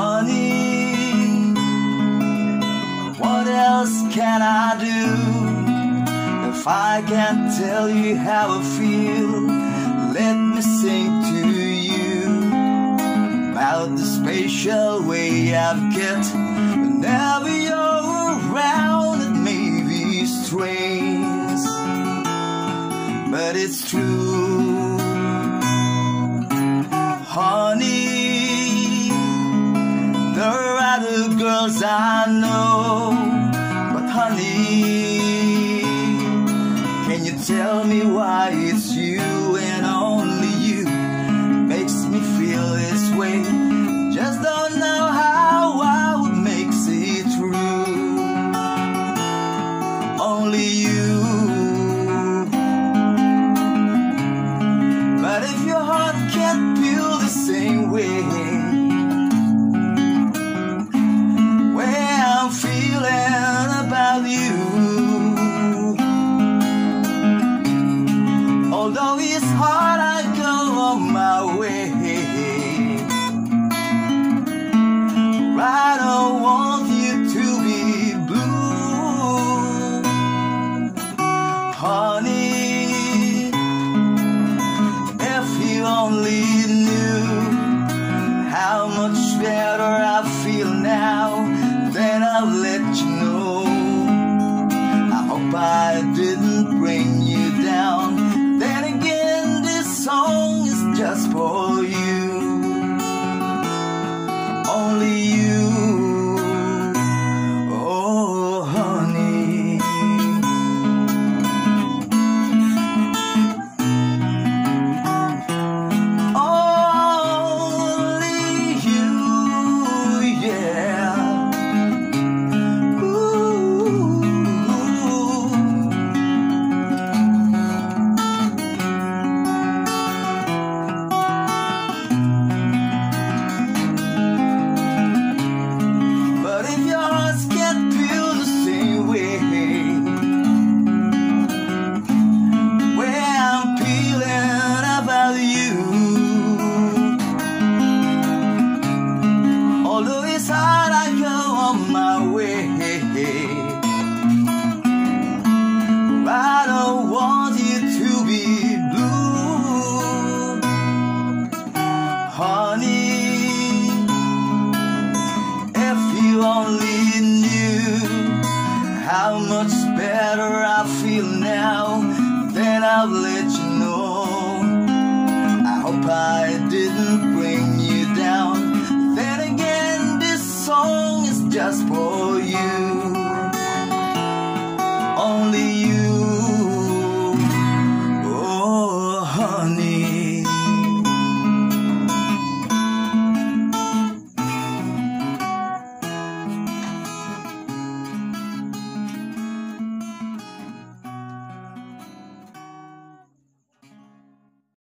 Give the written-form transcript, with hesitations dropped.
Honey, what else can I do if I can't tell you how I feel? Let me sing to you about the special way I've get whenever you're around. It may be strange, but it's true. Honey, there are other girls I know, but honey, can you tell me why it's you and only you makes me feel this way? Just don't know how it makes it true. Only you. But if your heart can't feel the same way, way I'm feeling about you, although it's hard, I go on my way. I don't want you to be blue, honey. If you only knew how much better I feel now, then I'll let you know. I hope I didn't bring you down. Then again, this song is just for you. Only you. Oh, honey. Only you, yeah. Ooh. But if your hearts can't feel the same way, way I'm feeling about you, although it's hard, I go on my way. I don't want you to be blue, honey. If you only knew how much better I feel now, then I'll let